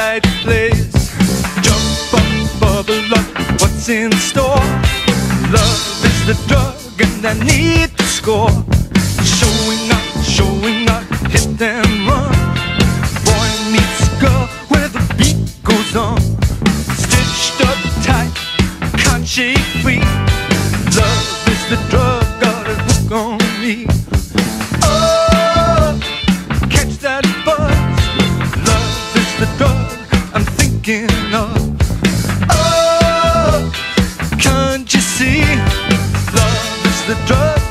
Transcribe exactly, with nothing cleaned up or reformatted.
right place. Jump up, bubble up, what's in store? Love is the drug and I need to score. Showing up, showing up, hit and run. Boy meets girl where the beat goes on. Stitched up tight, can't shake free. Love is the drug, got a hook on me. Oh, catch that buzz. Love is the drug I'm thinking of. Oh, can't you see? Love is the drug